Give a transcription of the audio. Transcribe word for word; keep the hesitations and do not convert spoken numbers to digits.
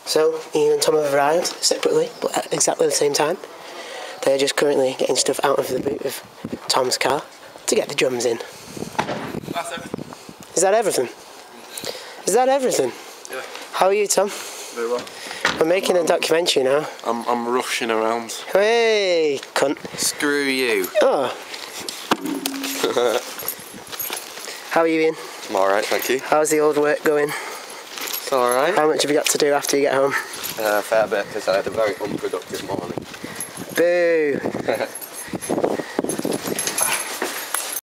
So, Ian and Tom have arrived separately, but at exactly the same time. They're just currently getting stuff out of the boot of Tom's car to get the drums in. That's everything. Is that everything? Is that everything? Yeah. How are you, Tom? Very well. We're making a documentary now. I'm, I'm rushing around. Hey, cunt. Screw you. Oh. How are you, Ian? I'm alright, thank you. How's the old work going? It's alright. How much have you got to do after you get home? Uh, fair bit, because I had a very unproductive morning. Boo!